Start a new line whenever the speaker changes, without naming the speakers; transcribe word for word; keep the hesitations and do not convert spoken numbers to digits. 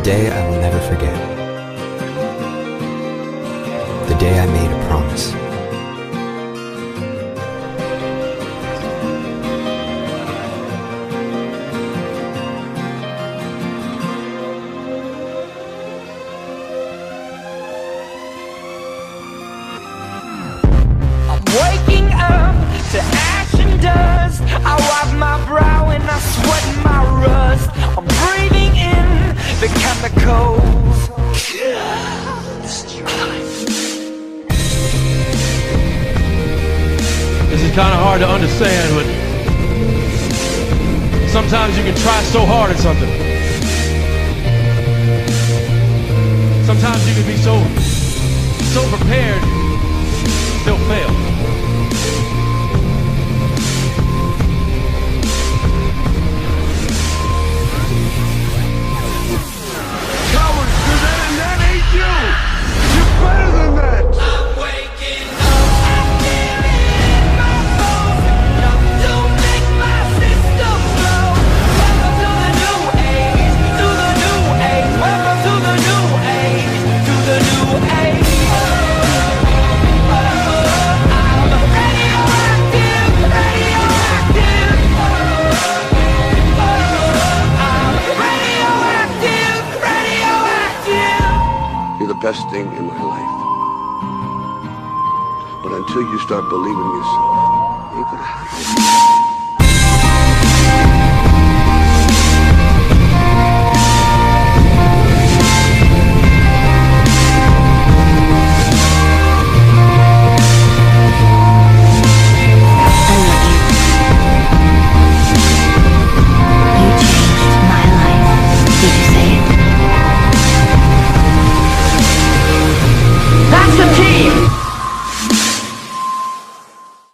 day I will never forget. The day I made a promise.
I'm waking up to ash and dust. I wipe my brow and I sweat my rust. I'm breathing in the chemicals.
This is kind of hard to understand, but sometimes you can try so hard at something. Sometimes you can be so, so prepared, still fail.
Cowards do that and that ain't you! You're better than that!
I'm waking up, I'm feeling my bones. Enough to make my system blow. Welcome to the new age, to the new age. Welcome to the new age, to the new age. I'm radioactive, radioactive. I'm radioactive, radioactive.
You're the best thing in my life. But until you start believing yourself,